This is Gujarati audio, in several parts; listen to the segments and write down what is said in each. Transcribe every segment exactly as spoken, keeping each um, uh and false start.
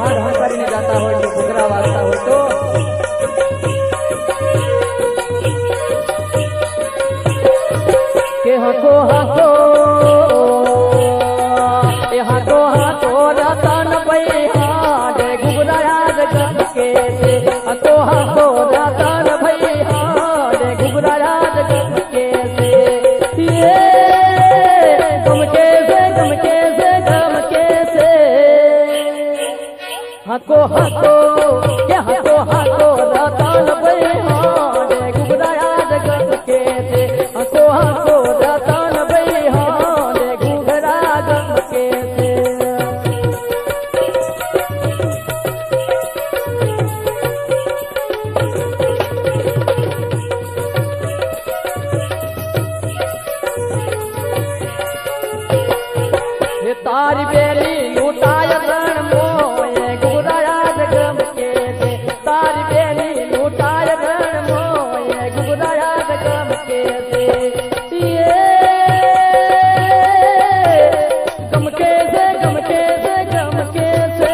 ढंग કરીને જાતા હોય તો ઘૂઘરા વાગતા હોય તો કે હકો હકો એ હકો હકો રતન ભાઈ હાડે ઘૂઘરા યાદ કરકે છે હકો હકો રતન ભાઈ હાડે ઘૂઘરા યાદ કરકે છે ये गम कैसे गम कैसे गम कैसे हको हको ये हको हको रतन भाई हाडे घूघरा याद करके थे हको हको रतन भाई हाडे घूघरा गम के थे तारी बेली लूटाय रण मोए घूघरा याद गम के थे तारी बेली लूटाय रण मोए घूघरा याद गम के थे ये गम के से गम के से गम के से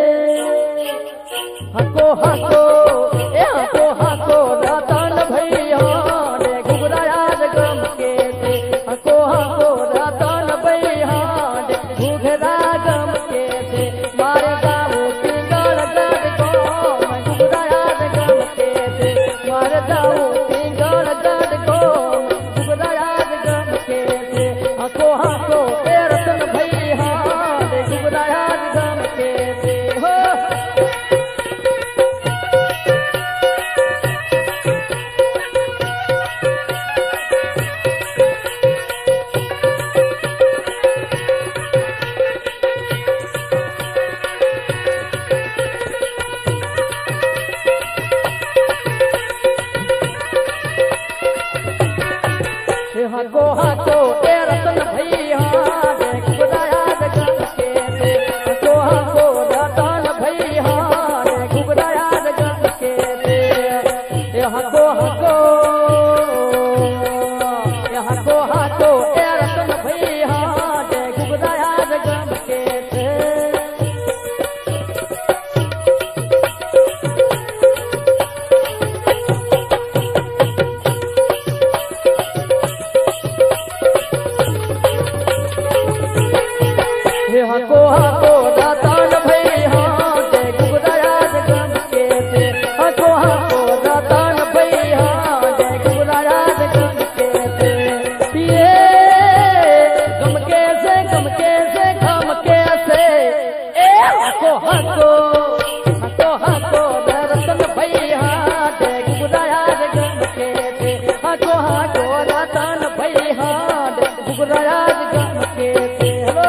हको हको ए हको हको रतन भैया रे घूघरा याद गम के थे हको हको रतन भैया घूघरा गम के थे मारे गाँव पिंगल गढ़ को घूघरा याद गम के थे मारे गाँव पिंगल गढ़ को घूघरा याद गम के थे हको हको ए रतन भैया रे घूघरा याद गम के थे हो हको हको ए रतन भैया रे घूघरा याद गम के थे हको हको रतन भैया रे घूघरा याद गम के थे ए हको हको ए हको हको ए रतन भैया रे घूघरा याद गम के थे हको हको रतन भैया रे घूघरा याद गम के थे हको हको रतन भैया रे घूघरा याद गम के थे ये गम कैसे गम कैसे गम कैसे ए हको हको हको हको रतन भैया रे घूघरा याद गम के थे हको हको रतन भैया रे घूघरा याद गम के थे हेलो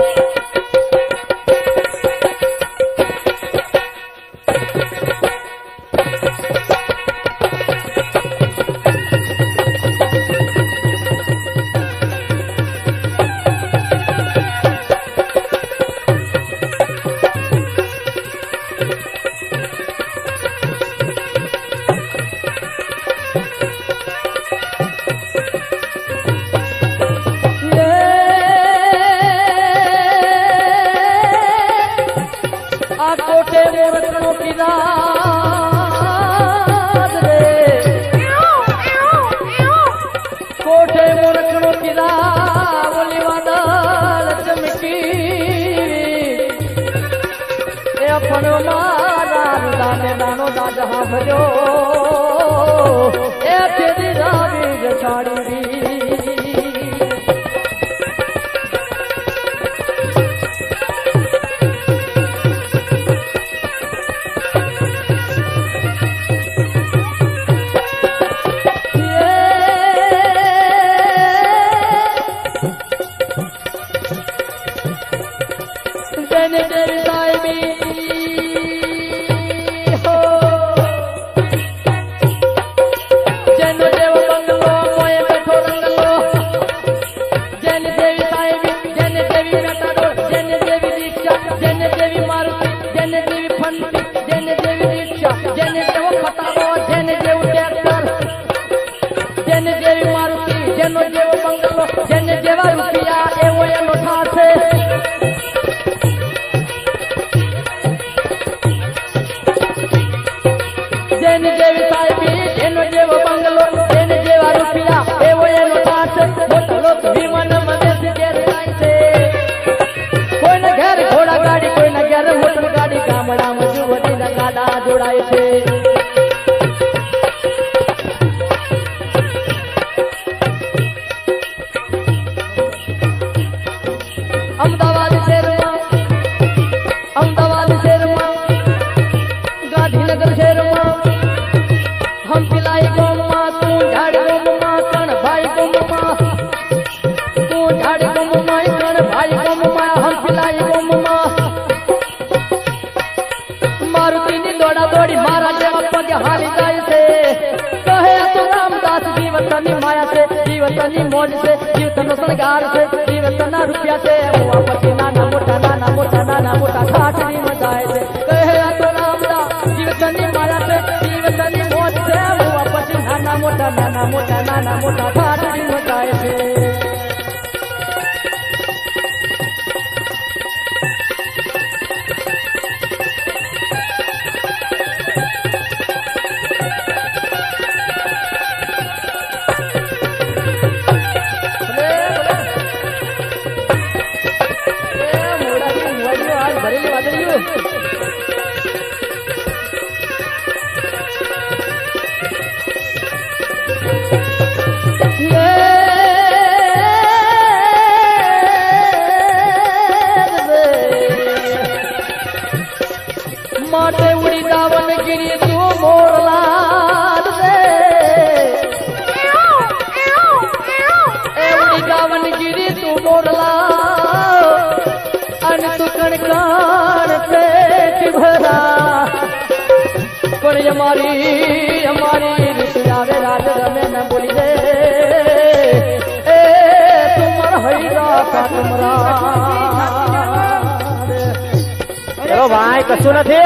कोटे मोरकनों की रात रे कोटे मोरकनों की रात बोली वादल चमकी ए अपन मारा दाने दानो दा जहां भजो ए तेरी रावी जछाड़ी री तेरी साहिबी हो છે અમદાવાદ શહેરમાં અમદાવાદ શહેરમાં ગાંધીનગર શહેરમાં हम पिलाई गोमा तू झाड़ गोमा कण भाई गोमा तू झाड़ गोमा कण भाई गोमा हम पिलाई गोमा मारुति नी दौड़ा दौड़ी मारा जेवा पग हाली जाय से कहे तो रामदास जीवतनी माया से जीवतनी मौज से जीवतन संगार से जीवतना रुपया से हुआ पति नाना मोटा नाना मोटा नाना मोटा ठाठनी मजाए से कहे तो रामदास जीवतनी माया से जीवतनी मौज से हुआ पति नाना मोटा नाना मोटा नाना मोटा ठाठनी मजाए से माटे उड़ी दावन गिरी तू मोरला दे ए उड़ी दावन गिरी तू मोरला अन तू कणकान पे भरा पर हमारी हमारी ऋतुयावे राज रमे न बोली दे ए तुमर हईरा का तुमरा चलो भाई कशु नहीं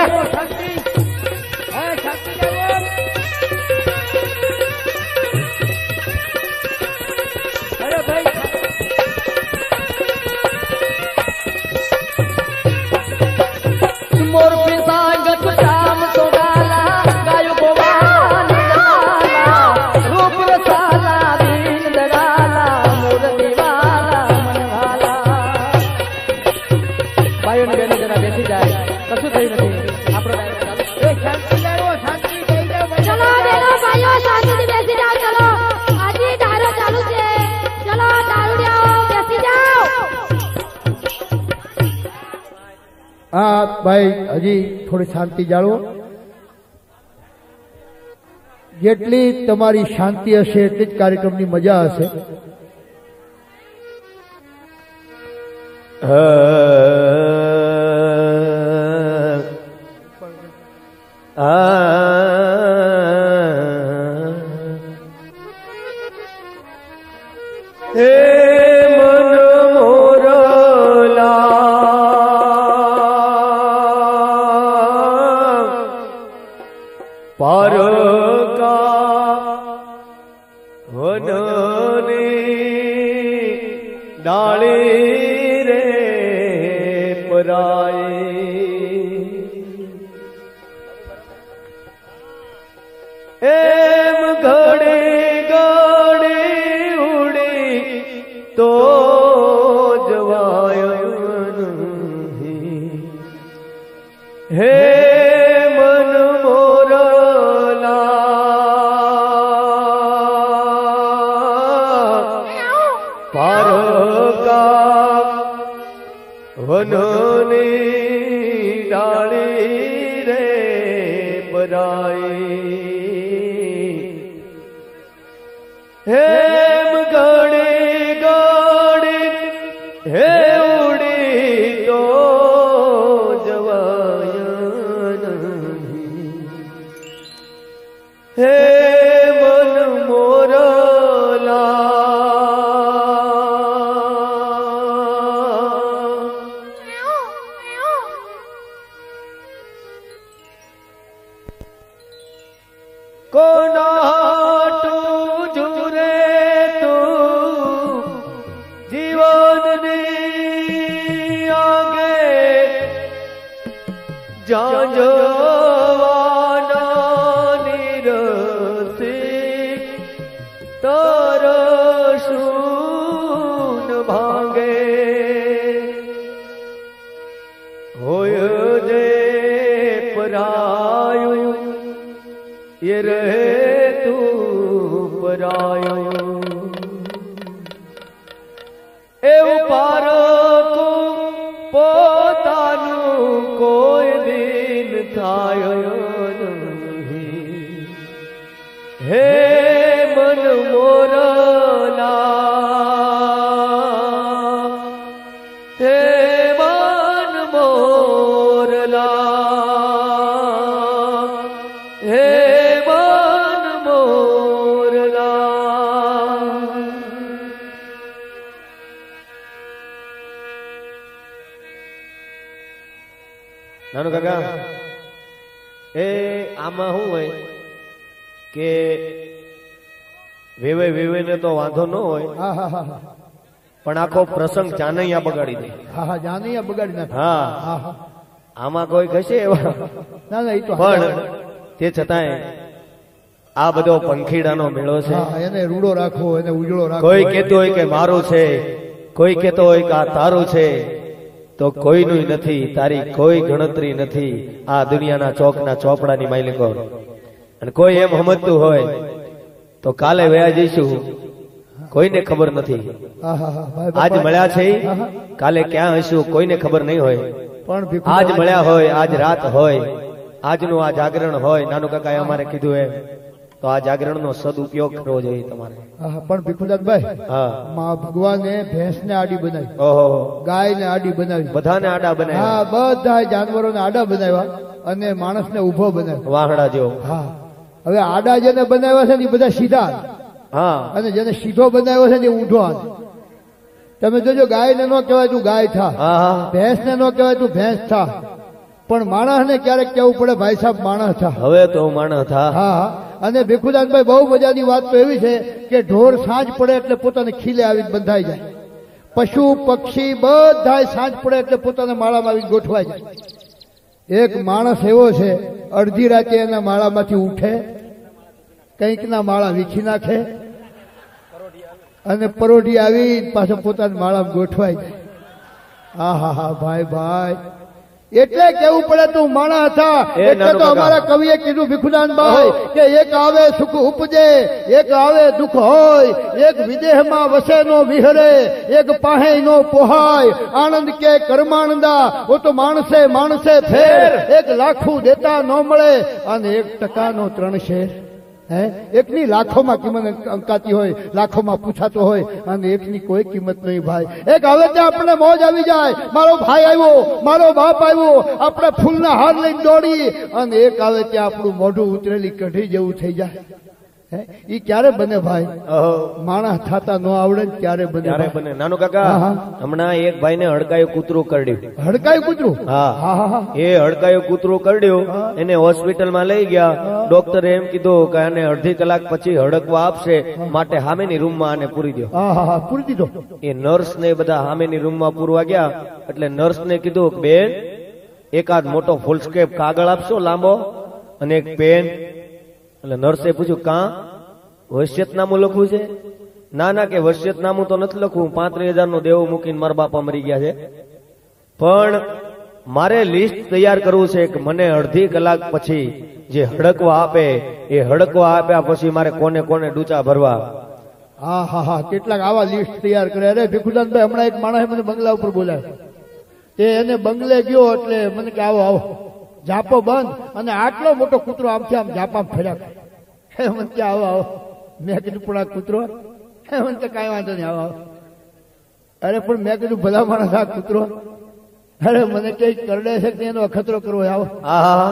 मोर पिसागत शाम तो गाला गायो गोवान गाला रूप रसाला दीन दगाला मोर दीवाला मन भाला भाई ने बेनो जरा बेसी जाए कशु थई नहीं आपरो ए शांति जाओ शांति થઈ જાવ चलो बेनो भाईओ शांति से बेसी जाओ चलो आज ही दारू चालू छे चलो दारूडियाओ बेसी जाओ हाँ भाई हजी थोड़ी शांति जाळो जेटली तमारी शांति हशे एटली ज कार्यक्रमनी मजा हशे हे मन मोरला पार का वनने डाले रे पराए एम घड़े गाड़े उड़े तो जवायन हे मन मोरला पार का वनने डाले रे पराए हेम गाड़े गाड़े हे उड़ी तो जवायन हे मन मोरला कोना तू जुरे तू जीवन ने आगे जांजवाना निरसे तरसून भांगे होय जे परायु ઉભરાયો એવું પારકું પોતાનું કોઈ દિન થાય નહીં. હે મન મોરલા હે મન મોરલા હે મન મોરલા. નાનું કાકા એ આમાં શું હોય કે વેવે વેવે ને તો વાંધો ન હોય, હા હા હા હા પણ આખો પ્રસંગ જાનૈયા બગાડી દે. હા હા જાનૈયા બગાડી નાખે. હા હા હા આમાં કોઈ કહેશે એવા, ના ના એ તો પણ તે છતાંય આ બધો પંખીડાનો મેળો છે. હા એને રૂડો રાખવો, એને ઉજળો રાખવો. કોઈ કહેતો હોય કે મારું છે, કોઈ કહેતો હોય કે આ તારું છે, તો કોઈનું નથી, તારી કોઈ ગણતરી નથી આ દુનિયાના ચોકના ચોપડાની માલિકો. અને કોઈ એમ સમજતું હોય તો કાલે વયા જઈશું, કોઈને ખબર નથી. હા હા હા ભાઈ આજ બાપા. મળ્યા છે, હા, હા. કાલે ક્યાં હશું કોઈને ખબર નહીં હોય. પણ ભીખુ આજ મળ્યા હોય, આજ રાત હોય, આજનું આ જાગરણ હોય. નાનું કાકાએ અમારે કીધું એમ, તો આ જાગરણનો સદુપયોગ કરવો જોઈએ તમારે. હા હા પણ ભીખુદાસભાઈ, હા માં ભગવાને ભેંસને આડી બનાવી, ઓહો ગાયને આડી બનાવી, બધાને આડા હા બનાવ્યા, બધા જાનવરોને આડા બનાવ્યા અને માણસને ઉભો બનાવ્યો. વાહડા જેવો. હા હવે આડા જેને બનાવ્યા છે ને એ બધા સીધા, હા અને જેને સીધો બનાવ્યો છે ને એ ઊંધો હાથ. તમે જોજો, ગાયને ન કહેવાય તું ગાય થા, હા હા ભેંસને ન કહેવાય તું ભેંસ થા, પણ માણસને ક્યારેક કહેવું પડે ભાઈ સાહેબ માણસ થા. હવે તો માણસ થા. હા હા અને ભીખુદાનભાઈ બહુ મજાની વાત તો એવી છે કે ઢોર સાંજ પડે એટલે પોતાને ખીલે આવીને બંધાઈ જાય. પશુ પક્ષી બધા સાંજ પડે એટલે પોતાના માળામાં આવીને ગોઠવાઈ જાય. એક માણસ એવો છે, અડધી રાતે એના માળામાંથી ઉઠે, કંઈકના માળા વીખી નાખે અને પરોઢી આવી પાછો પોતાના માળામાં ગોઠવાઈ જાય. હા હા હા ભાઈ ભાઈ, એટલે કેવું પડે તું માણા હતા. એ એટલે નાનું તો કાકા. અમારા કવિએ કીધું ભીખુદાનભાઈ કે એક આવે સુખ ઉપજે, એક આવે દુઃખ હોય, એક વિદેહમાં વસે નો વિહરે, એક પાહે નો પોહાય, આનંદ કે કરમાનંદા ઓ તો માણસે માણસે ફેર, એક લાખું દેતા ન મળે અને એક ટકાનો ત્રણ શેર. હે એકની લાખોમાં કિંમત અંકાતી હોય, લાખોમાં પૂછાતો હોય અને એકની કોઈ કિંમત નહીં ભાઈ. એક હવે ત્યાં આપણે મોજ આવી જાય, મારો ભાઈ આવ્યો, મારો બાપ આવ્યો, આપણે ફૂલના હાર લઈને દોડી, અને એક આવે ત્યાં આપણું મોઢું ઉતરેલી કઢી જેવું થઈ જાય. હે ઈ ક્યારે બને ભાઈ? ઓહો માણસ થતા ન આવડે ને ક્યારે બને ત્યારે ભાઈ? બને. નાનું કાકા હા, હા. હમણાં એક ભાઈને હડકાયું કૂતરું કરડ્યું. હડકાયું કૂતરું? હા હા હા હા એ હડકાયું કૂતરું કરડ્યું, એને હોસ્પિટલમાં લઈ ગયા. ડોક્ટરે એમ કીધું કે આને અડધી કલાક પછી હડકવા આપશે, માટે સામેની રૂમમાં આને પૂરી દો. હા હા હા પૂરી દીધો. એ નર્સ ને બધા સામેની રૂમમાં પૂરવા ગયા એટલે નર્સ ને કીધું કે બેન એકાદ મોટો ફૂલસ્કેપ કાગળ આપશો લાંબો અને એક પેન. એટલે નર્સે પૂછ્યું કાં વસિયતનામું લખવું છે? ના ના કે વસિયતનામું તો નથી લખવું, પાંત્રીસ હજાર નું દેવું મૂકીને મારા બાપા મરી ગયા છે, પણ મારે લિસ્ટ તૈયાર કરવું છે કે મને અડધી કલાક પછી જે હડકવા આપે એ હડકવા આપ્યા પછી મારે કોને કોને ડૂચા ભરવા. હા હા હા કેટલાક આવા લિસ્ટ તૈયાર કરે. અરે ભીખુદાનભાઈ હમણાં એક માણસે મને બંગલા ઉપર બોલાવ્યો, તે એને બંગલે ગયો એટલે મને કે આવો આવો, જાપો બંધ અને આટલો મોટો કૂતરો આમથી આમ જાપામાં ફર્યા કરે. મને કે આવો આવો. મેં કીધું પણ આ કૂતરો? મને કે કાંઈ વાંધો નહીં, આવો આવો. અરે પણ મેં કીધું ભલા માણસ આ કૂતરો? અરે મને કઈ કરડે છે કે એનો અખતરો કરવો, આવો. આહા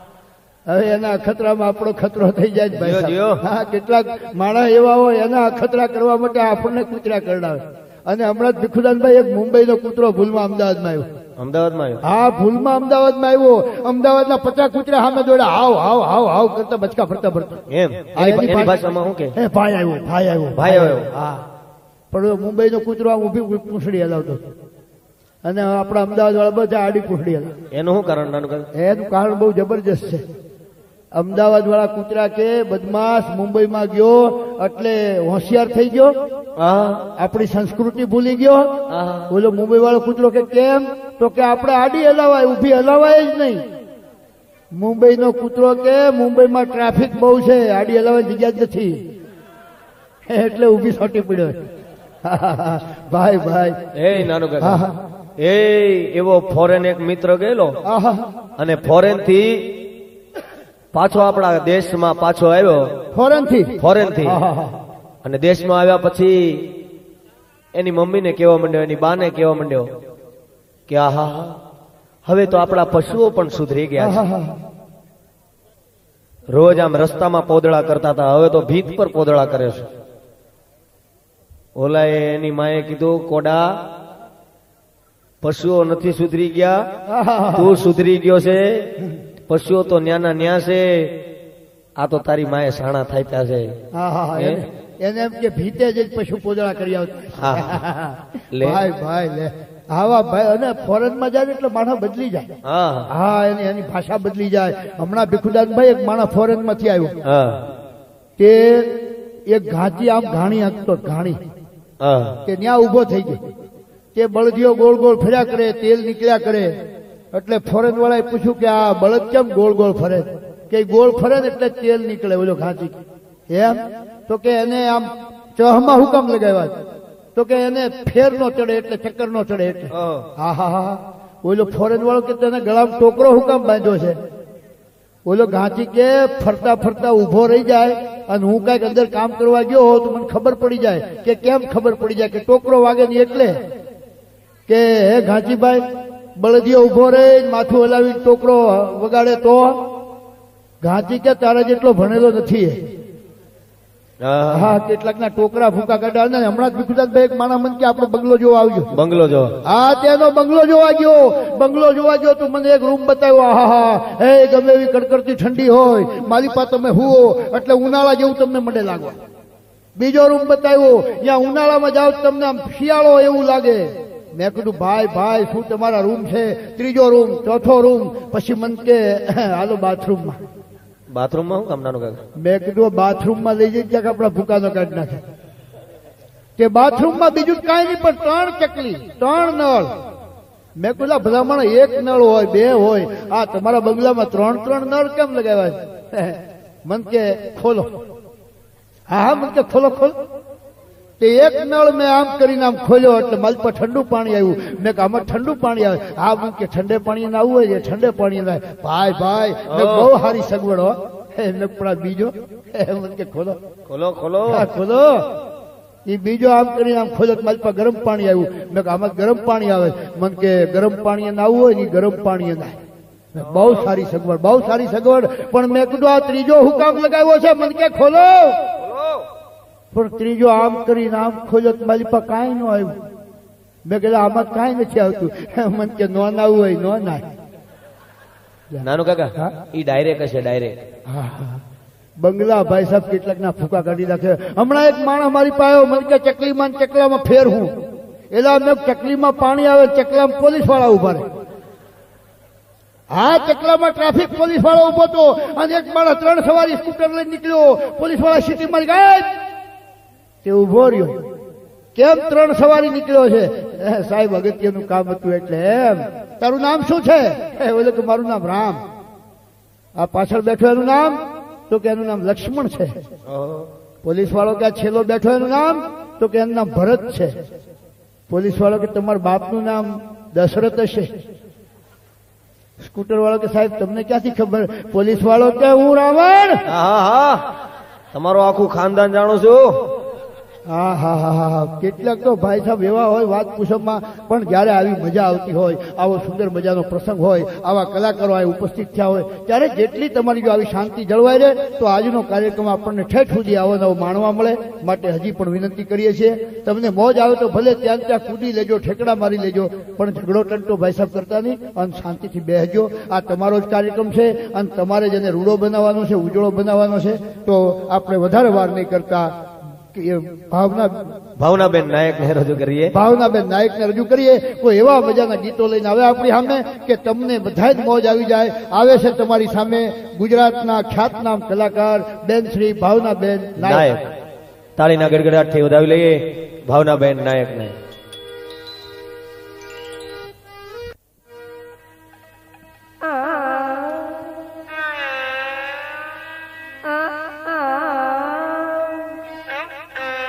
હવે એના અખતરામાં આપણો ખતરો થઈ જાય છે ભાઈ જીઓ, જીઓ. સાહેબ. હા કેટલાક માણસ એવા હોય એના અખતરા કરવા માટે આપણને કૂતરા કરડાવે. અને હમણાં જ ભીખુદાનભાઈ એક મુંબઈનો કૂતરો ભૂલમાં અમદાવાદમાં આવ્યો. અમદાવાદમાં આવ્યો. હા ભૂલમાં અમદાવાદમાં આવ્યો. અમદાવાદના પચાસ કૂતરા સામે દોડ્યા, હાવ હાવ હાવ હાવ કરતા બચકા ફરતા ફરતા. એમ હા, એની એની એની ભાષામાં શું કે? હે ભાઈ આવ્યો, ભાઈ આવ્યો, ભાઈ આવ્યો. હા પણ મુંબઈનો કૂતરો આમ ઊભી પૂંછડી હલાવતો હતો અને આપણા અમદાવાદ વાળા બધા આડી પૂંછડી હલાવે. એનું શું કારણ નાનું કાકા? એનું કારણ બહુ જબરજસ્ત છે. અમદાવાદ વાળા કૂતરા કે બદમાશ મુંબઈમાં ગયો એટલે હોશિયાર થઈ ગયો, હા આપણી સંસ્કૃતિ ભૂલી ગયો. હા બોલો મુંબઈ વાળો કૂતરો કે કેમ? તો કે આપણે આડી હલાવાય, ઊભી હલાવાય જ નહીં. મુંબઈનો કૂતરો કે મુંબઈમાં ટ્રાફિક બહુ છે, આડી હલાવવાની જગ્યા જ નથી. એટલે ઊભી સોટી પડ્યો. ભાઈ ભાઈ એ નાનું હા કાકા હા એ એવો ફોરેન એક મિત્ર ગયેલો આહા અને ફોરેન થી પાછો આપણા દેશમાં પાછો આવ્યો. ફોરેન થી ફોરેન થી હા, હા, હા. અને દેશમાં આવ્યા પછી એની મમ્મીને કહેવા માંડ્યો, એની બાને કહેવા માંડ્યો કે આહા હવે તો આપણા પશુઓ પણ સુધરી ગયા છે. આહા, હા. રોજ આમ રસ્તામાં પોદળા કરતા હતા, હવે તો ભીત પર પોદળા કરે છે. ઓલાએ એની માએ કીધું કોડા પશુઓ નથી સુધરી ગયા, આહા. તું સુધરી ગયો છે. પશુઓ તો ન્યાના ન્યા છે, આ તો તારી માએ સાણા થાપ્યા છે. આહા, હા. હે? એને- એને એમ કે ભીતે જ પશુ પોદળા કરી આવતા. હા. લે. ભાઈ ભાઈ લે આવા ભાઈ અને ફોરેન માં જાય ને એટલે માણસ બદલી જાય. હા હા એની એની ભાષા બદલી જાય. હમણાં ભીખુદાનભાઈ એક માણસ ફોરેન માંથી આવ્યો હા તે એક ઘાંચી આમ ઘાણી હાંકતો ઘાણી હા તે ત્યાં ઉભો થઈ ગયો. તે બળદીઓ ગોળ ગોળ ફર્યા કરે, તેલ નીકળ્યા કરે. એટલે ફોરેન વાળાએ પૂછ્યું કે આ બળદ કેમ ગોળ ગોળ ફરે? કે ગોળ ફરે ને એટલે તેલ નીકળે ઓલો ઘાંચી. એમ તો કે એને આમ ચહમાં હુકમ લગાવ્યા છે. તો કે એને ફેર નો ચડે એટલે ચક્કર નો ચડે એટલે. હા. હા હા હા ઓલો ફોરેન વાળો કે તેને ગળામાં ટોકરો હુકમ બાંધ્યો છે? ઓલો ઘાંચી કે ફરતા ફરતા ઉભો રહી જાય અને હું કઈક અંદર કામ કરવા ગયો હોઉં તો મને ખબર પડી જાય. કે કેમ ખબર પડી જાય? કે ટોકરો વાગે નહીં એટલે કે હે ઘાંચીભાઈ બળદીઓ ઉભો રહે માથું હલાવી ટોકરો વગાડે તો ઘાંચી કે તારા જેટલો ભણેલો નથી. હા હા કેટલાક ના ટોકરા ફૂકા કાઢ્યા. અને હમણાં જ ભીખુદાનભાઈ એક માણસ મને કે આપણે બંગલો જોવા આવજો. બંગલો જો હા તેનો બંગલો જોવા ગયો. બંગલો જોવા ગયો તો મને એક રૂમ બતાવ્યો. આહા હા હે ગમે એવી કડકડતી ઠંડી હોય મારી પાસે તમે હુઓ એટલે ઉનાળા જેવું તમને મને લાગવા. બીજો રૂમ બતાવ્યો ત્યાં ઉનાળામાં જાઓ તો તમને આમ શિયાળો એવું લાગે. મેં કીધું ભાઈ ભાઈ શું તમારા રૂમ છે? ત્રીજો રૂમ, ચોથો રૂમ. પછી મન કે હાલો બાથરૂમમાં. બાથરૂમમાં હું કામ નાનું કાકા? મેં કીધું બાથરૂમમાં લઈ જઈ ક્યાંક આપણા ભૂકાનો કાઢી નાખે. કે બાથરૂમમાં બીજું કાંઈ નહીં પણ ત્રણ ચકલી, ત્રણ નળ. મેં કીધું ભલામણ એક નળ હોય, બે હોય, આ તમારા બંગલામાં ત્રણ ત્રણ નળ કેમ લગાવ્યા છે? મન કે ખોલો. હા હા મન કે ખોલો ખોલો. તે એક નળ મેં આમ કરીને આમ ખોલ્યો એટલે મારી પર ઠંડુ પાણી આવ્યું. મેં કે આમાં ઠંડુ પાણી આવે? હા મન કે ઠંડે પાણી ના આવવું હોય ઠંડે પાણી ના. ભાઈ ભાઈ મેં બહુ સારી સગવડ હો. મેં પણ આ બીજો મન કે ખોલો ખોલો ખોલો હા, ખોલો. એ બીજો આમ કરીને આમ ખોલ્યો મારી પાસે ગરમ પાણી આવ્યું. મેં કે આમાં ગરમ પાણી આવે? મન કે ગરમ પાણી ના આવવું હોય ને ગરમ પાણી ના. બહુ સારી સગવડ, બહુ સારી સગવડ. પણ મેં કીધું આ ત્રીજો હુકામ લગાવ્યો છે? મન કે ખોલો. પણ ત્રીજો આમ કરીને આમ ખોલ્યો તો મારી પાસે કાંઈ ન આવ્યું. મેં કીધું આમાં કાંઈ નથી આવતું. મન કે નો નાવું હોય નો નાય. નાનું કાકા હા? ઈ ડાયરેક્ટ હશે ડાયરેક્ટ. હા, હા. બંગલા ભાઈ સાહેબ કેટલાક ના ફૂકા કાઢી નાખે. હમણાં એક માણસ મારી પાસે આવ્યો. મને કે ચકલીમાં ને ચકલામાં ફેર હું? એલા મેં ચકલીમાં પાણી આવે, ચકલામાં પોલીસ વાળા ઉભા રહે. હા ચકલામાં ટ્રાફિક પોલીસ વાળો ઉભો હતો અને એક માણસ ત્રણ સવારી સ્કૂટર લઈને નીકળ્યો. પોલીસ વાળા સિટી મારી ગયા તે ઉભો રહ્યો. કેમ ત્રણ સવારી નીકળ્યો છે? "એ, સાહેબ અગત્યનું કામ હતું એટલે." એમ? તારું નામ શું છે? એ બોલે કે મારું નામ રામ. આ પાછળ બેઠો એનું નામ? તો કે એનું નામ લક્ષ્મણ છે. પોલીસ વાળો કે આ છેલ્લો બેઠો એનું નામ? તો કે એનું નામ ભરત છે. પોલીસ વાળો કે તમારા બાપનું નામ દશરથ હશે. સ્કૂટર વાળો કે સાહેબ તમને ક્યાંથી ખબર? પોલીસ વાળો કે હું રાવણ. હા હા તમારું આખું ખાનદાન જાણું છું. હા હા હા હા કેટલાક તો ભાઈ સાહેબ એવા હોય વાત પૂછવામાં. પણ જયારે આવી મજા આવતી હોય, આવો સુંદર મજાનો પ્રસંગ હોય, આવા કલાકારો અહીં ઉપસ્થિત થયા હોય, ત્યારે જેટલી તમારી જો આવી શાંતિ જળવાઈ રહે તો આજનો કાર્યક્રમ આપણને ઠેઠ સુધી આવો નવો માણવા મળે. માટે હજી પણ વિનંતી કરીએ છીએ તમને મોજ આવે તો ભલે ત્યાં ત્યાં કૂદી લેજો, ઠેકડા મારી લેજો, પણ ઝઘડો ટંટો ભાઈ સાહેબ કરતા નહીં અને શાંતિથી બેસજો. આ તમારો જ કાર્યક્રમ છે અને તમારે જેને રૂડો બનાવવાનો છે, ઉજળો બનાવવાનો છે, તો આપણે વધારે વાર નહીં કરતા ભાવના ભાવનાબેન નાયક ને રજૂ કરીએ. ભાવનાબેન નાયક ને રજૂ કરીએ. કોઈ એવા મજાના ગીતો લઈને આવે આપણી સામે કે તમને બધા જ મોજ આવી જાય. આવે છે તમારી સામે ગુજરાતના ખ્યાતનામ કલાકાર બેન શ્રી ભાવનાબેન નાયક. નાયક તાળીના ગડગડાટથી વધાવી લઈએ ભાવનાબેન નાયક ને. આ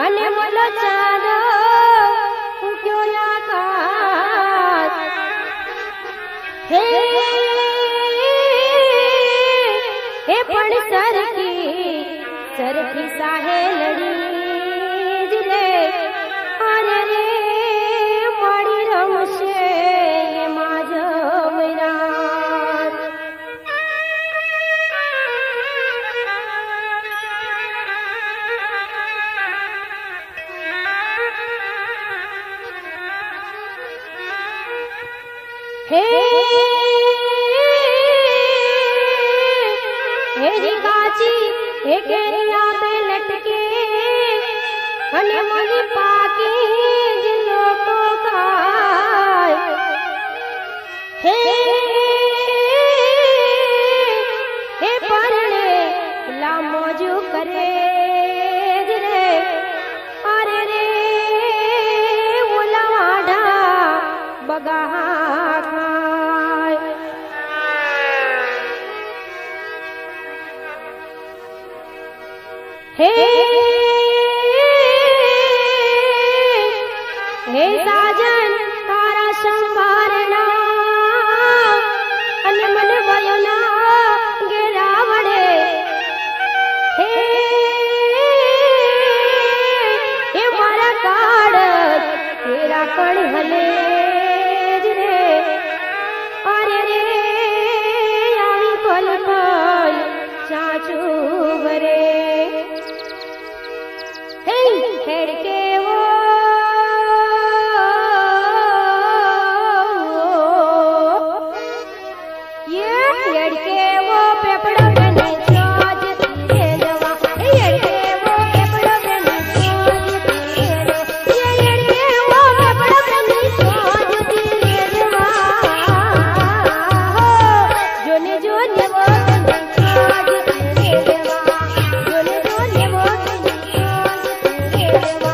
અને મોલો ચાંદો ઉગ્યો આકાશ હે હે પણ સરખી સરખી સાહે લડી જ રે અરે રે મારી રમશે એમાં જમરાત હે हेरी काची हे केरिया पे लटके अने मनी पाकी जिलो को खाए हे हे परणे लामोजू करे रे अरे रे उलवाड़ा बगा हे हे साजन तारा संभारना अने मन वयोना गेरावड़े हे हे मारा काड़ तेरा कण हले रे अरे रे आई पल पल चाचू भरे हेड़के वो ये हेड़के वो पेपड़ा बने सोज ये जवा हेड़के वो पेपड़ा बने सोज ये हेड़के वो पेपड़ा बने सोज ये जवा जोने जोने वो बने सोज ये जवा जोने जोने वो बने सोज ये जवा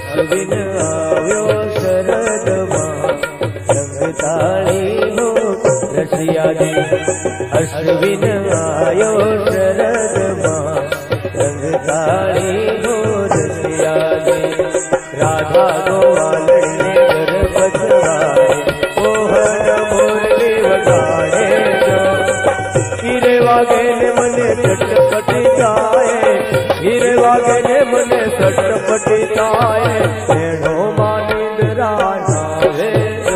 અશ્વિન આવ્યો શરદમાં રંગતાળી હો રસિયાજી અશ્વિન આવ્યો શરદમાં રંગતાળી હો રસિયાજી રાધા ગોવાલને ગર્ભ જવાય મોહન મોરલી વગાડે જો હીરે વાગે ને મને ચટપટી થાય હીરે વાગે ને મને ચટપટી થાય એનો માનિંદરા નાવે જો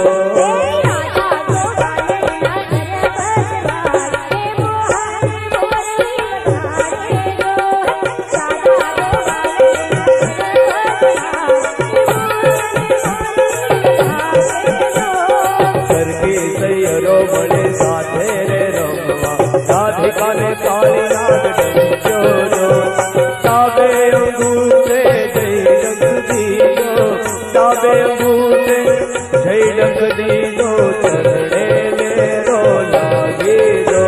મળે સાથે રે રમવા રાધિકાને કાળી નાગ ડંજો સાબે અંગૂઠે જઈ ડંગ દીધો સાબે અંગૂઠે જઈ ડંગ દીધો ચરણે મેરો લાગી દો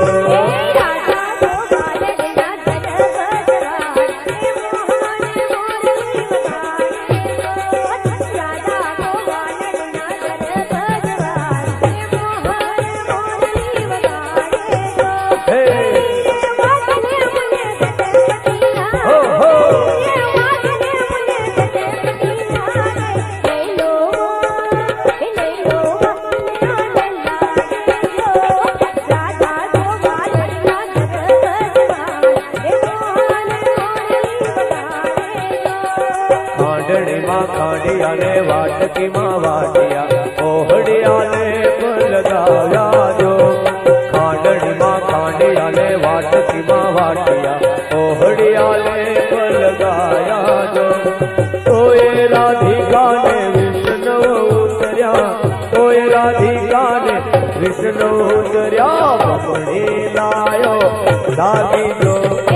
ખાંડિયાને વાટકીમાં વાટિયા ઓહડિયાને લગાવ્યા જો ખાંડણીમાં ખાંડિયાને વાટકીમાં વાટિયા ઓહડિયાને લગાયા જો તોય રાધિકાને વિષ્ણુ ઉતર્યા તોય રાધિકાને વિષ્ણુ ઉતર્યા બપડી લાયો દાદી જો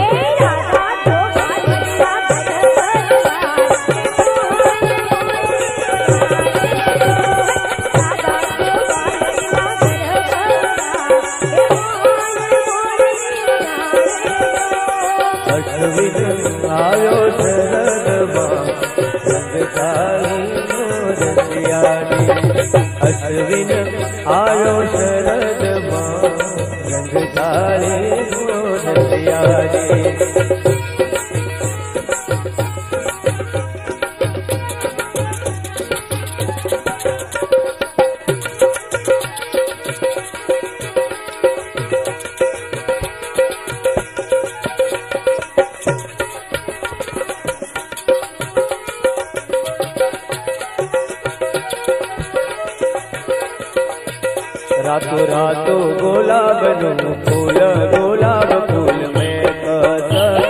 આવ્યો શરદમાં રંગતાળી મોરલિયાની અશ્વિન આવ્યો શરદમાં રંગતાળી મોરલિયાની रातों रातों गुलाबनु फूल गुलाब फूल में कसर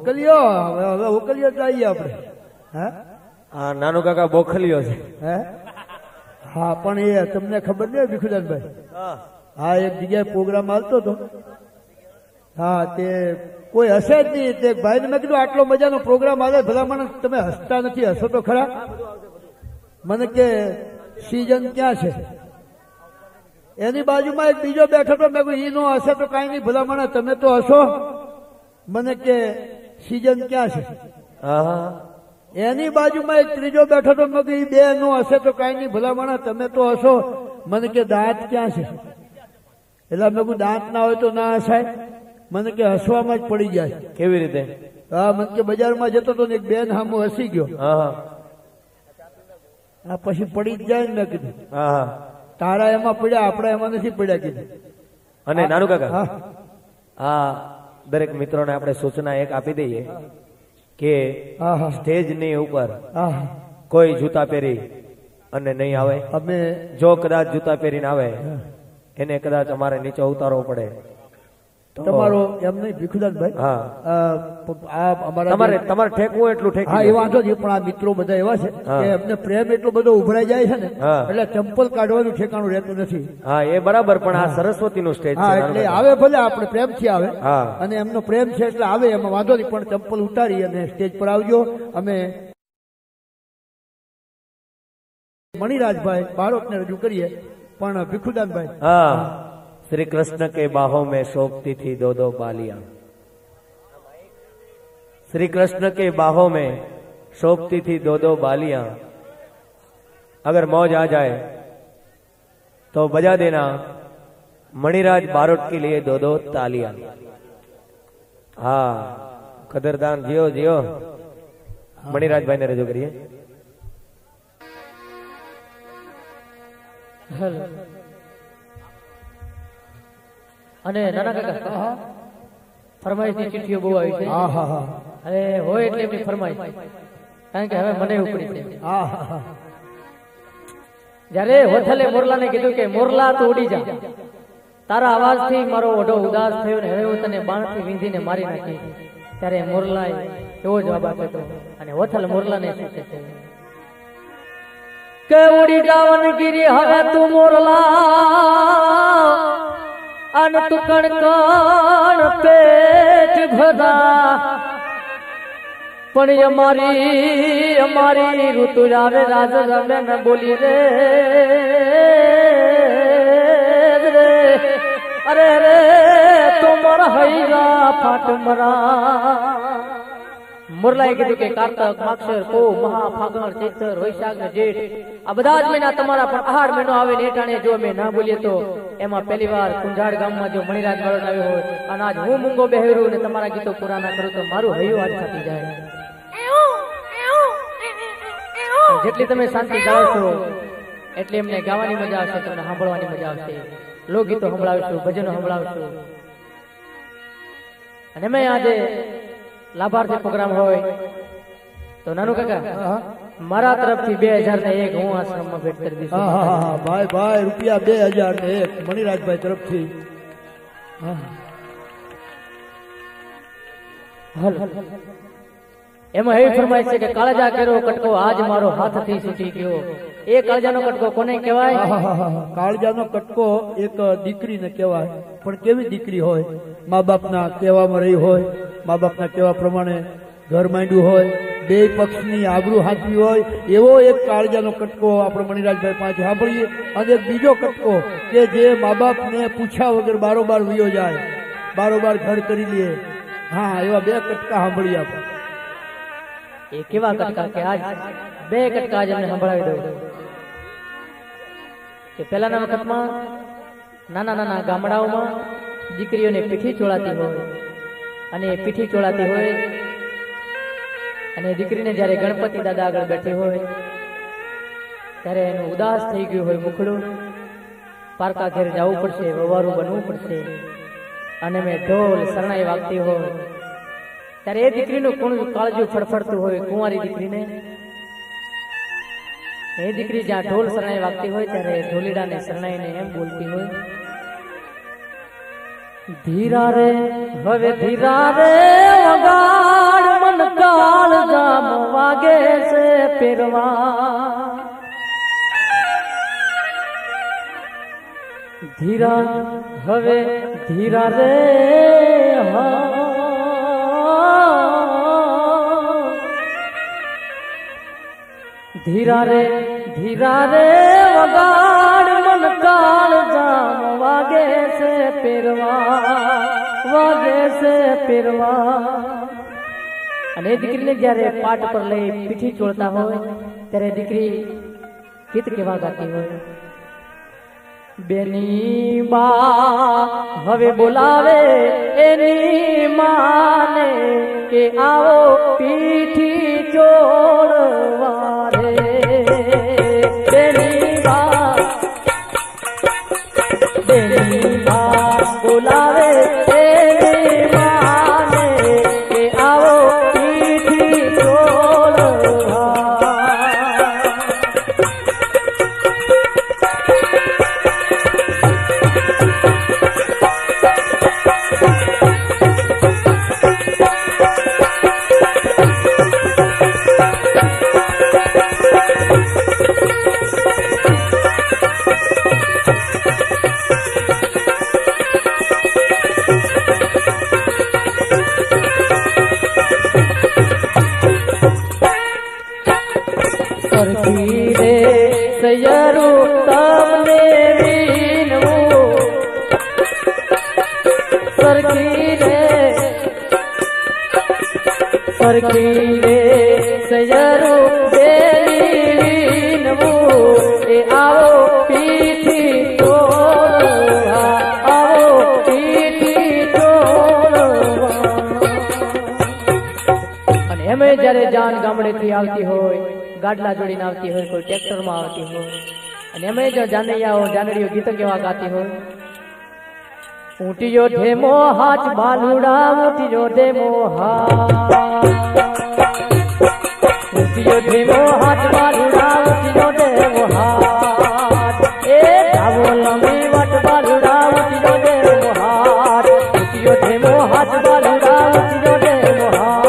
ઉકલ્યો હવે હવે ઉકલ્યો જ આવીએ આપણે. હા આ નાનું કાકા બોખલિયો છે. હે હા પણ એ તમને ખબર નહીં ભીખુદાનભાઈ? હા એક જગ્યાએ પ્રોગ્રામ આવતો હતો. હા તે કોઈ હશે જ નહીં. તે ભાઈને મેં કીધું આટલો મજાનો પ્રોગ્રામ આવે ભલા માણસ તમે હસતા નથી, હસો તો ખરા. મને કે સીઝન ક્યાં છે? એની બાજુમાં એક બીજો બેઠો તો મેં કહ્યું ઈ નો હશે તો કાંઈ નહીં ભલા માણસ તમે તો હસો. મને કે સીઝન ક્યાં છે? એની બાજુમાં એક ત્રીજો બેઠો તો મેં કહ્યું બે નો હશે તો કાંઈ નહીં ભલા માણસ તમે તો હસો. મને કે દાંત ક્યાં છે? એટલે મેં કહ્યું દાંત ના હોય તો ના હસાય. મને કે હસવામાં જ પડી જાય. કેવી રીતે? હા મને કે બજારમાં જતો તો ને એક બેન સામુ હસી ગયો. હા આ પછી પડી જ જાય ને. મેં કીધું હા તારા એમાં પડ્યા આપડા એમાં નથી પડ્યા કીધું. અને નાનું કાકા હા હા દરેક મિત્રોને આપણે સૂચના એક આપી દઈએ કે હા હા સ્ટેજ ની ઉપર હા કોઈ જૂતા પહેરી અને નહીં આવે. અમે જો કદાચ જૂતા પહેરીને આવે એને કદાચ અમારે નીચે ઉતારવો પડે. તમારો એમ નહીં ભીખુદાનભાઈ? હા આ અમારા તમારે તમારે ઠેકવું એટલું ઠેક. હા એ વાંધો નહીં પણ આ મિત્રો બધા એવા છે હા. કે એમને પ્રેમ એટલો બધો ઉભરાઈ જાય છે ને હા. એટલે ચંપલ કાઢવાનું ઠેકાણું રહેતું નથી. હા એ બરાબર પણ આ સરસ્વતી નું સ્ટેજ હા છે. એટલે આવે ભલે આપણે પ્રેમથી આવે હા અને એમનો પ્રેમ છે એટલે આવે એમાં વાંધો નહીં પણ ચંપલ ઉતારી અને સ્ટેજ પર આવજો. અમે મણિરાજભાઈ બાળકને રજૂ કરીએ પણ ભીખુદાનભાઈ હા श्री कृष्ण के बाहों में शोभती थी दो दो बालियां. श्री कृष्ण के बाहों में शोभती थी दो दो बालियां. अगर मौज आ जाए तो बजा देना मणिराज बारोट के लिए दो दो तालियां. हाँ कदरदान जियो जियो. मणिराज भाई ने रजू करिए. અને નાના કાકા ફરમાઈશ ની ચિઠ્ઠીઓ બહુ આવી છે. હા હા હા અરે હોય એટલે એમની ફરમાઈશ કારણ કે હવે મને ઉપડી છે. હા હા હા જયારે હોથલે મોરલાને કીધું કે મોરલા તું ઉડી જા, તારા અવાજથી મારો ઓઢો ઉદાસ થયો ને હવે હું તને બાણથી વીંધીને મારી નાખી. ત્યારે મોરલાએ એવો જવાબ આપ્યો હતો અને હોથલ મોરલાને શું છે કે ઉડી જાવન ગીરી હવે તું મોરલા અન તું કણ કણ પેટ ભરા પણ અમારી અમારી ઋતુ આવે રાજ રમે ન બોલી રે અરે રે તુમર હૈરા ફાટ મરા. મોરલાએ કીધું કે કાર્તક માક્ષર પો મહા ફાગણ ચૈત્ર વૈશાખ ને જેઠ આ બધા જ મહિના તમારા પણ આહાર મહિનો આવે ને એટાણે જો અમે ના બોલીએ તો એમાં પહેલી વાર કુંજાડ ગામમાં જો મણિરાજ બારોટ આવ્યો હોય અને આજ હું મૂંગો બેહરું ને તમારા ગીતો પૂરા ના કરું તો મારું હૈયું આજ ફાટી જાય. જેટલી તમે શાંતિ ગાઓ છો એટલી એમને ગાવાની મજા આવશે, તમને સાંભળવાની મજા આવશે. લોકગીતો સંભળાવીશું, ભજનો સંભળાવીશું. અને મેં આજે લાભાર્થી પ્રોગ્રામ હોય તો નાનું કાકા મારા તરફથી બે હજાર ને એક હું આશ્રમમાં ભેટ કરી દઈશ. હા હા હા ભાઈ ભાઈ રૂપિયા બે હજાર ને એક મણિરાજભાઈ તરફથી. એમાં એવી ફરમાઈશ છે કે કાળજા કેરો કટકો આજ મારો હાથથી છૂટી ગયો. એ કાળજાનો કટકો કોને કહેવાય? કાળજાનો કટકો એક દીકરીને કહેવાય. પણ કેવી દીકરી હોય? મા બાપના કહેવામાં રહી હોય, મા બાપના કહેવા પ્રમાણે ઘર માંડ્યું હોય, બે પક્ષની આબરૂ હાંકવી હોય, એવો એક કાળજાનો કટકો આપણે મણિરાજભાઈ પાસે સાંભળીએ. અને એક બીજો કટકો કે જે મા બાપને પૂછ્યા વગર બારોબાર વયો જાય, બારોબાર ઘર કરી લે. હા એવા બે કટકા સાંભળીએ આપણે. એ કેવા કટકા કે આજ બે કટકા આજ અમને સંભળાવી દઉં કે પહેલાના વખતમાં નાના નાના ગામડાઓમાં દીકરીઓને પીઠી ચોળાતી હોય અને પીઠી ચોળાતી હોય અને દીકરીને જયારે ગણપતિ દાદા આગળ બેઠી હોય ત્યારે એનું ઉદાસ થઈ ગયું હોય મુખડું, પારકા ઘેર જવું પડશે, વવારું બનવું પડશે અને મેં ઢોલ શરણાઈ વાગતી હોય ત્યારે એ દીકરીનું કોણ કાળજું ફડફડતું હોય કુંવારી દીકરીને. એ દીકરી જ્યાં ઢોલ શરણાઈ વાગતી હોય ત્યારે ઢોલીડાને શરણાઈને એમ બોલતી હોય, ધીરા રે હવે ધીરા રે વગાડ काल जाम वागे से पिरवा धीरा हवे धीरा रे हाँ धीरा रे धीरा रे वगाड़ मन काल जाम वागे से पिरवा वागे से पिरवा અને દીકરીને જ્યારે પાટ પર લઈ પીઠી ચોળતા હોય ત્યારે દીકરી ગીત કેવા ગાતી હોય બેની બા હવે બોલાવે એની માને કે આવો પીઠી ચોળવા રે બેની બા બેની બા બોલાવે એની માને કે આવો सरकीरे सयरू बेलीनवू ए आओ पीठी तोड़वा आओ पीठी तोड़वा અને એમે જ્યારે જાન ગામડેથી આવતી હોય ગાડલા જોડીને આવતી હોય કોઈ ટ્રેક્ટરમાં આવતી હોય અને એમે જો જાનૈયાઓ જાનડીઓ ગીતો કેવા ગાતી હોય ઊંટીયો ઢેમો હાથ બાલુડા ઊંટીયો ઢેમો હાથ ઊંટીયો ઢેમો હાથ બાલુડા ઊંટીયો ઢેમો હાથ એ ધાવો લંબી વટ બાલુડા ઊંટીયો ઢેમો હાથ ઊંટીયો ઢેમો હાથ બાલુડા ઊંટીયો ઢેમો હાથ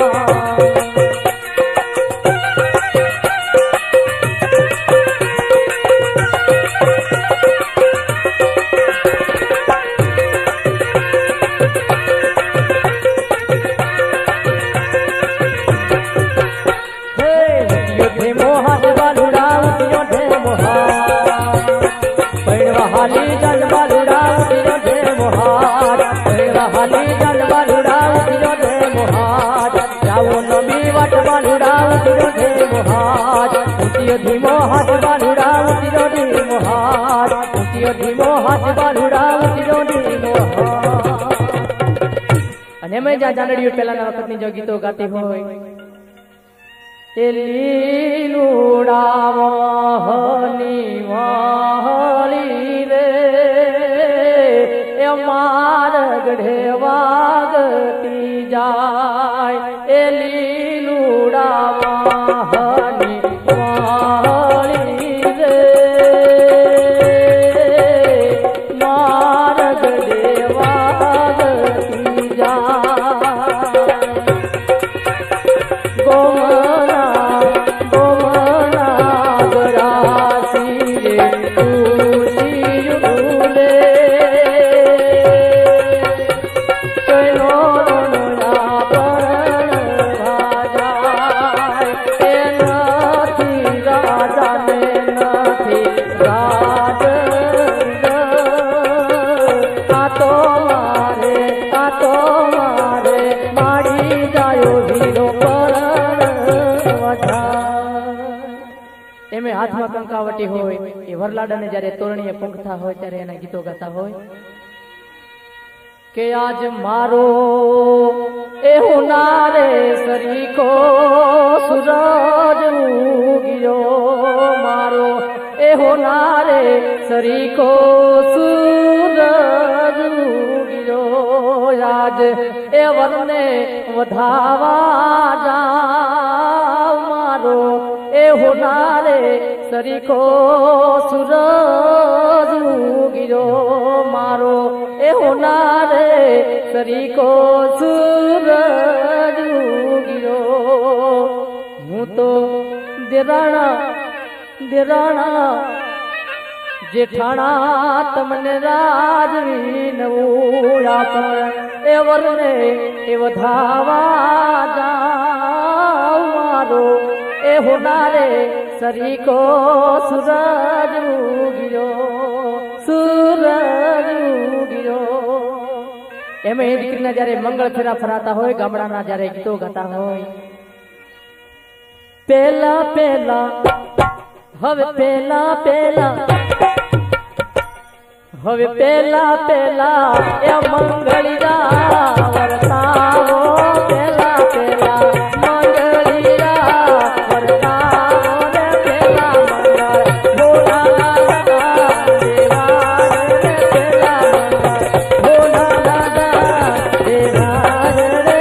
धीमो हाथ बालुड़ा उतिरो धीमो हाथ उतिरो धीमो हाथ बालुड़ा उतिरो धीमो हाथ અને મેં જા જાનડીઓ પહેલાના વખતની જો ગીતો ગાતી હોય એ લીલુડા મોહની વાળી રે એ મારગઢે વાગતી જાય એ લીલુડા મોહની હાથમાં કંકાવટી હોય એ વરલાડાને જ્યારે તોરણીએ પંખતા હોય ત્યારે એના ગીતો ગાતા હોય કે આજ મારો એ હુનારે સરીકો સૂરજ ઉગ્યો મારો એ હુનારે સરીકો સૂરજ ઉગ્યો આજ એ વરને વધાવા જાવ મારો એ હુનારે સરીકો સૂરજ ઉગ્યો મારો એ હુનારે સરીકો સૂરજ ઉગ્યો तो देराणा देराणा जेठाणा तमने राजवी नवूया पर एवर ने ए वधावा जाओ मारो ए होनारे सरी को सूरज उगियो सूरज उगियो एमे दीकरीना जारे मंगल फेरा फराता होय गामडाना जारे गीतो गाता होय पेला पेला हवे पेला पेला हवे पेला पेला ए मंगलीरा वर्तावो पेला पेला मंगलीरा वर्तावो रे पेला मंगल भोला दादा देवा रे पेला मंगल भोला दादा देवा रे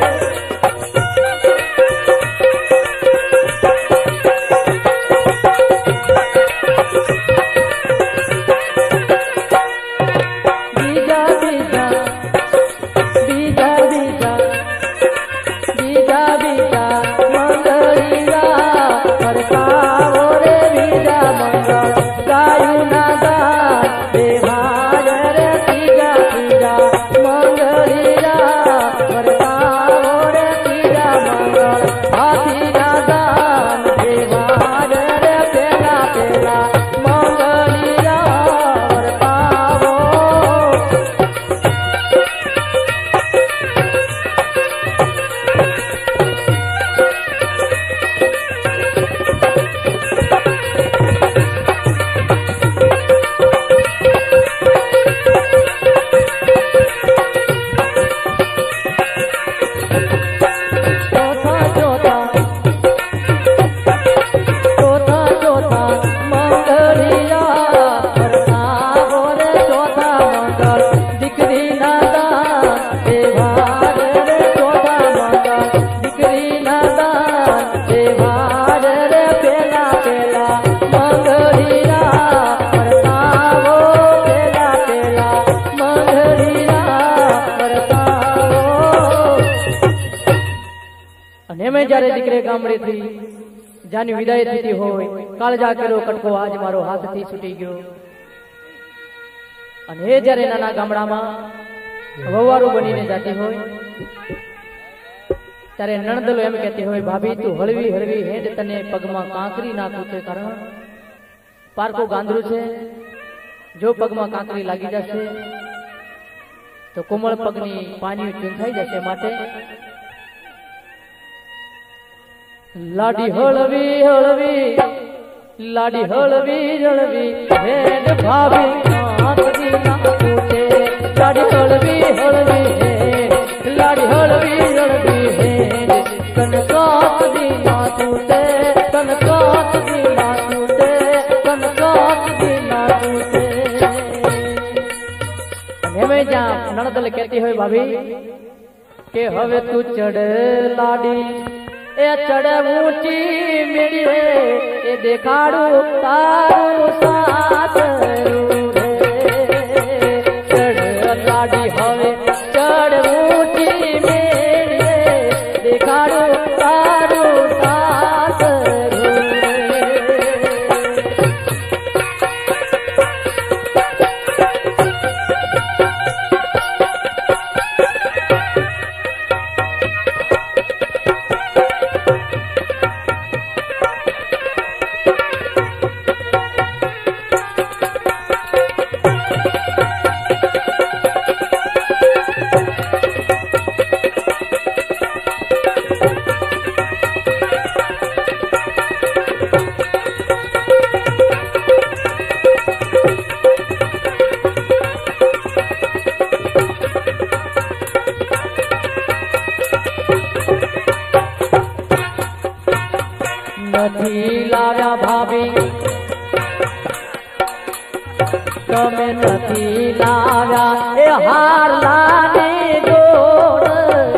जारे दीकरे गामडे थी जानी विदाय थी होय काळजा केलो कटको आज मारो हाथ थी छूटी गयो अने हे जारे नाना गामडामां ववारो बनीने जाती होय त्यारे नणदलो एम कहती होय भाभी तू हळवी हळवी हेड तने पगमा कांकरी नाखू छे कारण पारको गांधरू छे जो पगमा कांकरी लागी जशे तो कोमल पगनी पानी चूंथाई जशे माटे लाडी हळवी हळवी लाडी हळवी हळवी हेड भाभी कांकरी नाखू छे लाडी हळवी हळवी हेड लाडी हळवी हळवी हेड कनकात दी नाखू छे कनकात दी नाखू छे कनकात दी नाखू छे एमे जा नणदल कहती होय भाभी के हवे तू चढ़ लाडी ए चढ़ ऊंची मेरी रे ए देखाड़ू तारू साथ चढ़ लाडी हवे चढ़ ऊंची मेरी रे देखाड़ू तारू साथ નથી લાવ્યા ભાભી તમે નથી લાવ્યા એ હાર લાને જોડ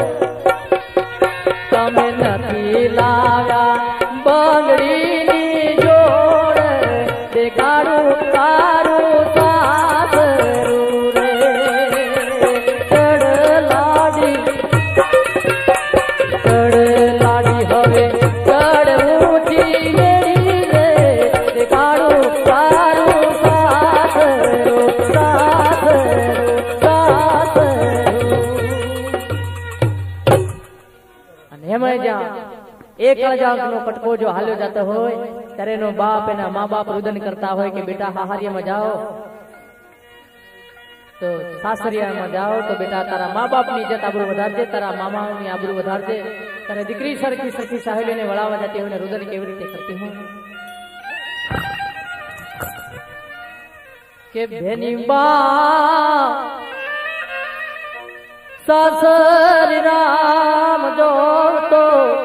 તમે નથી લાવ્યા બંગડીની જોડ દેખાડું તારું સાસરું રે ચડ લાડી ચડ લાડી હવે ચડ એક કાળજાનો કટકો જો હાલ્યો જતો હોય ત્યારે એનો બાપ એના મા બાપ રુદન કરતા હોય કે બેટા હાહારિયામાં જાઓ તો સાસરિયામાં જાઓ તો બેટા તારા મા બાપની ઇજ્જત આબરૂ વધારજે, તારા મામાની આબરૂ વધારજે. તારે દીકરી સરખી સરખી સહેલીને વળાવવા જતી હોય ને રુદન કેવી રીતે કરતી હોય કે બેની બા સાસરી રામ જો તો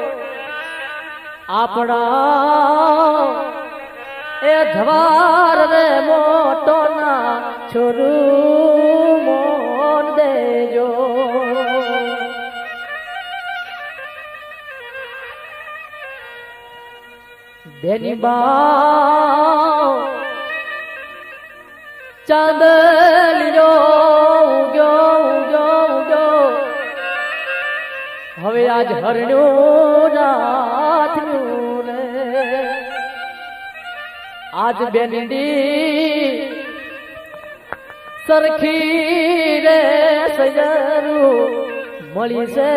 આપણા એ ધવાર રે મોટો ના છોરું મોન દેજો. બેની બા ચાંદલિયો ઉગ્યો ઉગ્યો ઉગ્યો હવે આજ હરણ્યું નાથનું રે આજ બેનડી સરખી રે સજરું મળી છે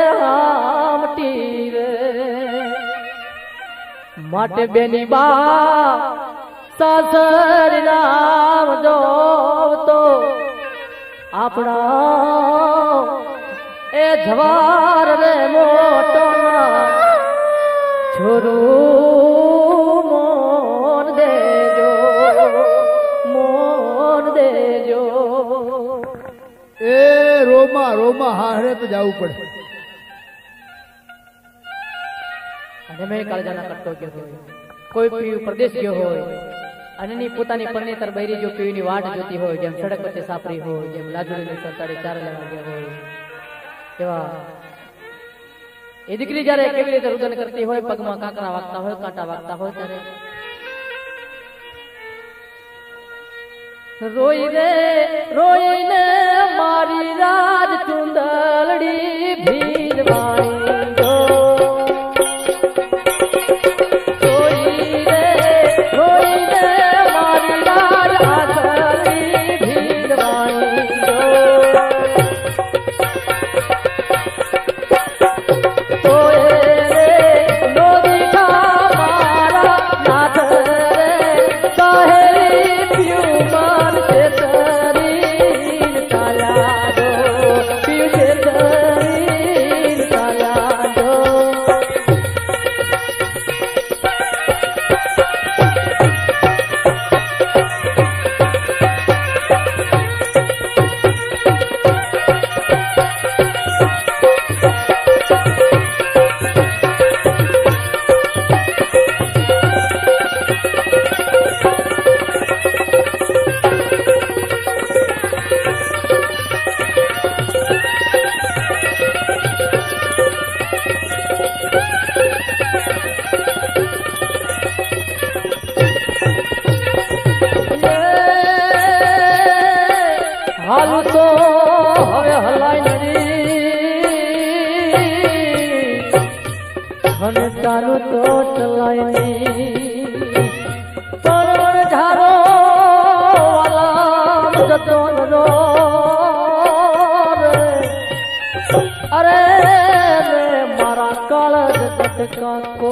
આમટી રે માટે બેની બા સાસરી રામ જો તો આપણા એ જવાર રે મોટો છોરું મોન દેજો મોન દેજો. એ રોમા રોમા હારે તો જવું પડે. અને મેં કાળજાના કટકો ગયો હોય કોઈ પીયું પ્રદેશ ગયો હોય અને એની પોતાની પરણેતર બૈરી જો પીવીની વાટ જોતી હોય જેમ સડક વચ્ચે સાપરી હોય જેમ લાજુડીની સરતાડી ચાર લેવા ગયા હોય એવા એ દીકરી જયારે કેવી રીતે રુદન કરતી હોય પગમાં કાંકરા વાગતા હોય કાંટા વાગતા હોય ત્યારે રોઈ રે રોઈને મારી રાજ ચુંદલડી ભીલવાણી જો રોઈ રે રોઈને મારી રાજ આસરી ભીલવાણી જો હાલું તો હવે હલાય નહીં અને ચાલું તો ચલાય નહીં પણ ઝારો વાલા જતો નો અરે મારા કાળ જગત કાકો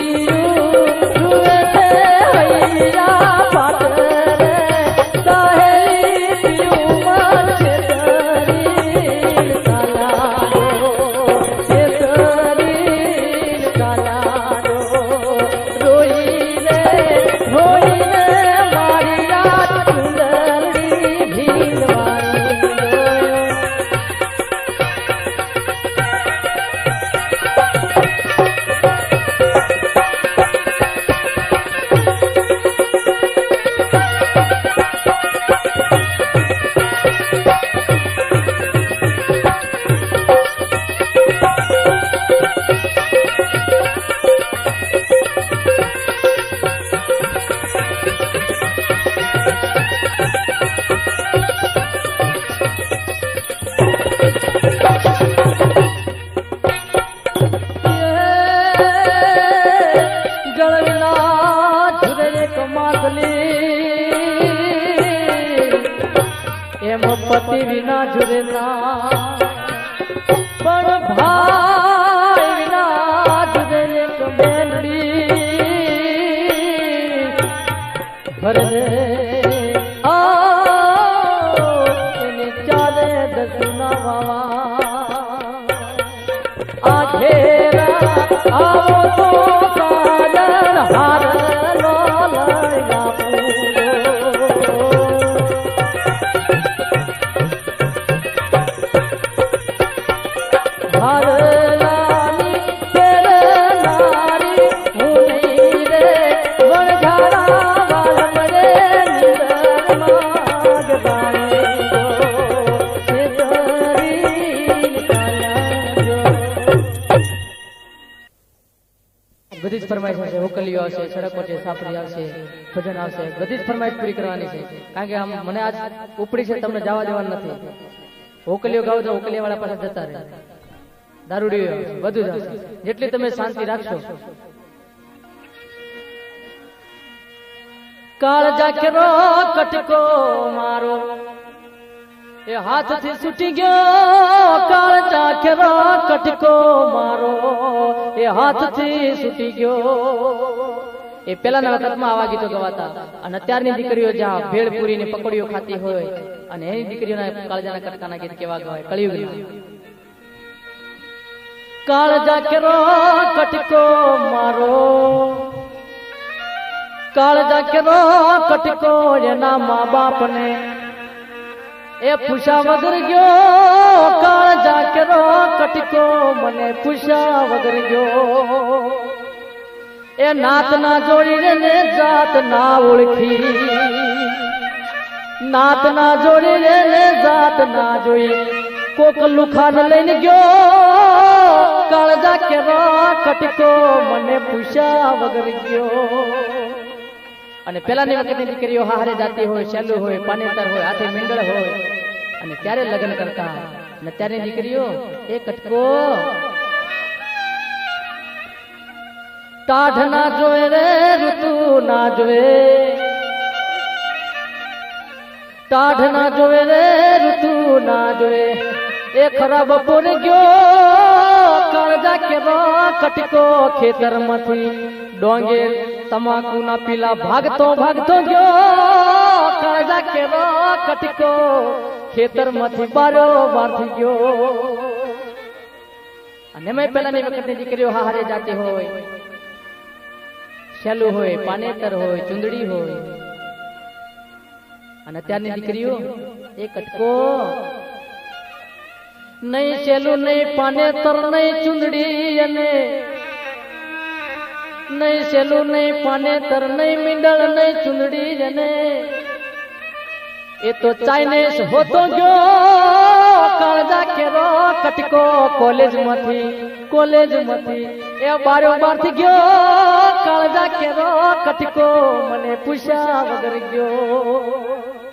સાહે जुड़ना पण भाई ना जुड़े एक मेलड़ी भरने आओ इन चारे दसना बाबा आधेरा आओ तो साजन हार लो लगा हर लानी तेरे नारी मुनी रे वरझारा वाल मरे निंदर माग गाए गो सितरी निकाला जो बધી જ ફરમાઈશ હશે હોકલીઓ આવશે સડકો છે સાપરી આવશે ભજન આવશે બધી જ ફરમાઈશ પૂરી કરવાની છે કારણ કે આમ મને આજ ઉપડી છે તમને જવા દેવાનું નથી હોકલીઓ ગાવ તો હોકલીયા વાળા પાસે જતા રહે દારૂડીઓ બધું જ આવશે જેટલી તમે શાંતિ રાખશો કાળજા કેરો કટકો મારો એ હાથથી છૂટી ગયો કાળજા કેરો કટકો મારો એ હાથથી છૂટી ગયો એ પેલાના વખતમાં આવા ગીતો ગવાતા અને અત્યારની દીકરીઓ જ્યાં ભેળપુરી ની પકોડીઓ ખાતી હોય અને એની દીકરીઓના કાળજાના કટકાના ગીત કેવા ગવાય કળિયુગના કાળજા કેરો કટકો મારો કાળજા કેરો કટકો એના મા બાપ ને એ પૂછા વગર ગયો કાળજા કેરો કટકો મને પૂછા વગર ગયો એ નાત ના જોડી ને જાત ના ઓળખી નાત ના જોડી ને જાત ના જોઈ કોક લુખાન લઈને ગયો કાળજા કેરો કટકો મને પૂછ્યા વગર ગયો અને પેલાની વખતની દીકરીઓ હારે જાતી હોય શેલું હોય પાનેતર હોય હાથે મીંડળ હોય અને ત્યારે લગ્ન કરતા અને ત્યારે દીકરીઓ એ કટકો ટાઢ ના જોવે રે ઋતુ ના જોવે ટાઢ ના જોવે રે ઋતુ ના જોવે એ ખરાબ બપોર ગયો કાળજા કેરો કટકો ખેતર માંથી ડોંગે તમાકુ ના પીલા ભાગતો ભાગતો ગયો કાળજા કેરો કટકો ખેતર માંથી બારો બાર થઈ ગયો અને મેં પેલાની વખતની દીકરીઓ હારે જાતી હોય શેલું હોય પાનેતર હોય ચુંદડી હોય અને અત્યારની દીકરીઓ એ કટકો નહીં શેલું નહીં પાનેતર નહીં ચુંદડી અને નહીં શેલું નહીં પાનેતર નહીં મીંડળ નહીં ચુંદડી અને એ તો ચાઇનીઝ હોતો ગયો કાળજા કેરો કટકો કોલેજ માંથી કોલેજ માંથી એ બારો બાર થી ગયો કાળજા કેરો કટકો મને પૂછ્યા વગર ગયો